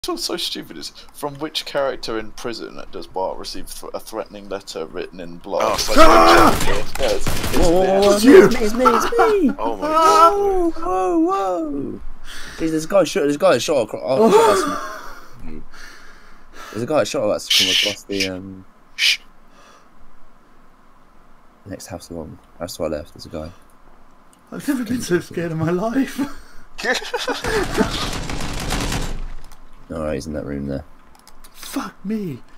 What's so stupid is, from which character in prison does Bart receive a threatening letter written in blood? Oh, It's you! It's me! Oh my god. Whoa! There's a guy shot across. Oh, there's a guy shot that's come across the next house along. That's to our left. There's a guy. I've never been so scared in my life. Alright, he's in that room there. Fuck me.